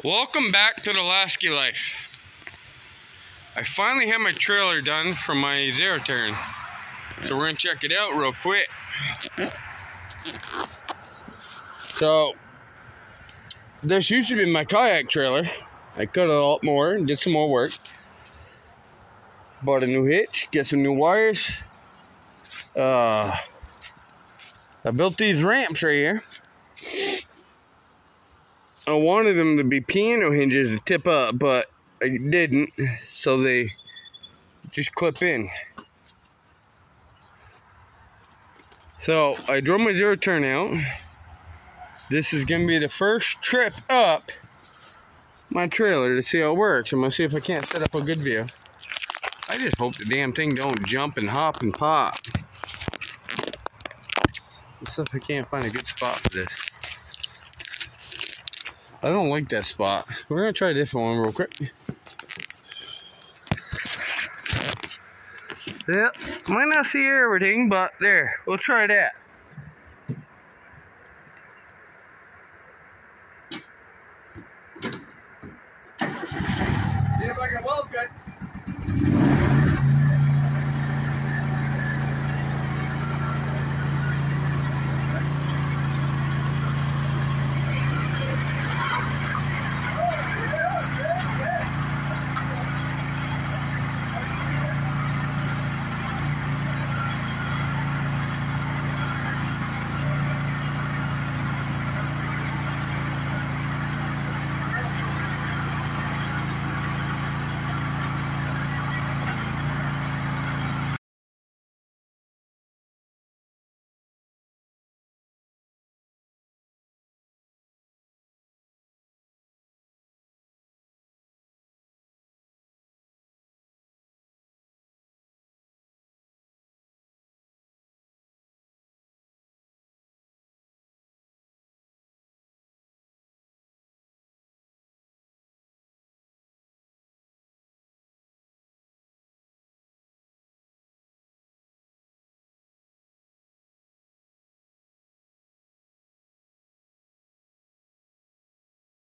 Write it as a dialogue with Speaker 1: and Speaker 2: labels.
Speaker 1: Welcome back to the Lasky Life. I finally have my trailer done for my Zero Turn, so we're gonna check it out real quick. So this used to be my kayak trailer. I cut it a lot more and did some more work. Bought a new hitch, get some new wires. I built these ramps right here. I wanted them to be piano hinges to tip up, but I didn't, so they just clip in. So I drove my Zero Turn out. This is gonna be the first trip up my trailer to see how it works. I'm gonna see if I can't set up a good view. I just hope the damn thing don't jump and hop and pop. Let's see if I can't find a good spot for this. I don't like that spot. We're gonna try a different one real quick. Yep, might not see everything, but there, we'll try that. See if I can weld good.